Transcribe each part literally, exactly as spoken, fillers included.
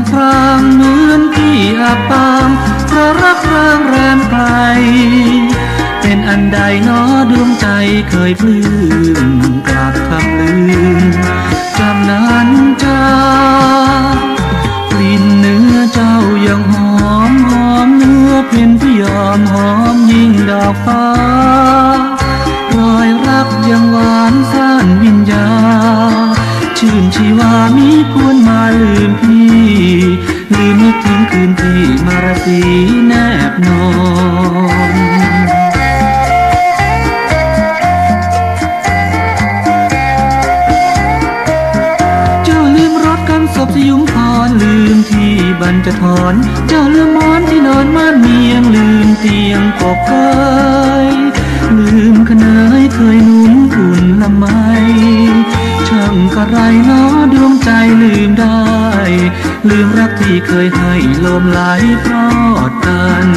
พรางเหมือนที่อาบปางเพราะรักร้างแรมไกลเป็นอันใดหนอดวงใจเคยปลื้มกลับคำลืมจำนั้นจากลิ่นเนื้อเจ้ายังหอมหอมเนื้อเพียนที่ยอมหอมยิ่งดอกฟ้ารอยรักยังหวานซ่านวิญญาชื่นชีวามีควรมาลืมพี่ลืมนึกถึงคืนที่มาราศีแนบนอนเจ้าลืมรถกันศพสยุมพรลืมที่บรรจทรเจ้าลืมมอนที่นอนม่านเมียงลืมเตียงกบเกยลืมขนายเคยนุ่นอุ่นละไมช่างกระไรน้อดวงใจลืมได้ลืมรักที่เคยให้ลมไหลพรอดกัน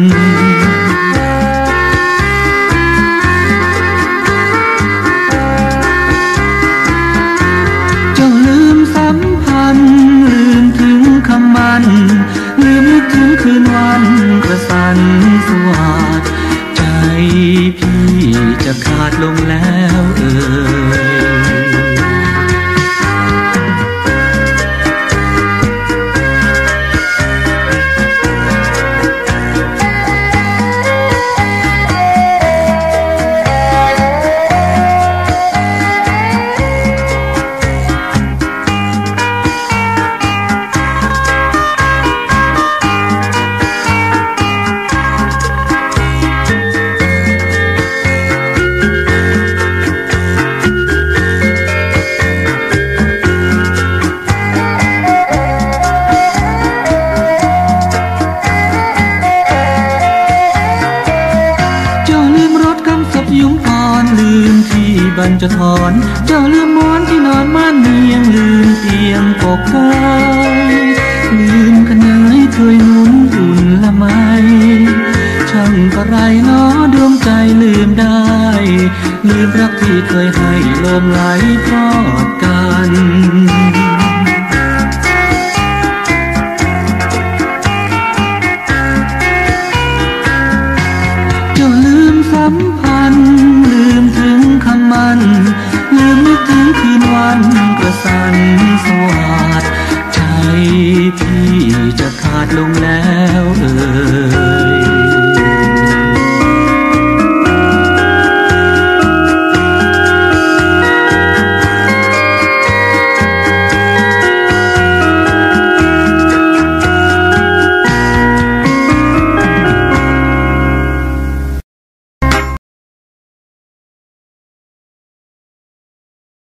เจ้าลืมสัมพันธ์ลืมถึงคำมันลืมนึกถึงคืนวันกระสันสวัสดใจพี่จะขาดลงแล้วเอ่ยบรรจทรเจ้าลืมมอนที่นอนม่านเมียงลืมเตียงกบเกยลืมขนายเคยนุ่นอุ่นละไมช่างกระไรน้อดวงใจลืมได้ลืมรักที่เคยให้ลมไหลพรอดกันเจ้าลืมสัมพันธ์ลืมถึงคำมันลืมนึกถึงคืนวันกระสันสวัสดใจพี่จะขาดลงแล้วเอ่ย